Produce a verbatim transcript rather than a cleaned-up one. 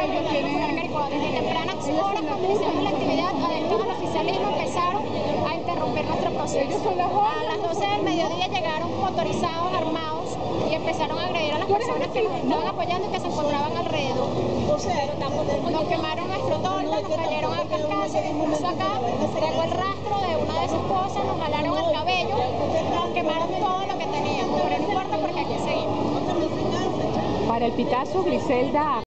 ellos tienen... Desde tempranas horas, cuando iniciamos la actividad, adentro del oficialismo empezaron a interrumpir nuestro proceso. A las doce del mediodía llegaron motorizados, armados, y empezaron a agredir a las personas que nos estaban apoyando y que se encontraban alrededor. Nos quemaron nuestro toldo, nos cayeron a cascazos, incluso acá traigo el rastro de una de sus cosas, nos jalaron el cabello, nos quemaron todo lo que teníamos, pero no importa porque aquí seguimos. Para el Picasso, Griselda.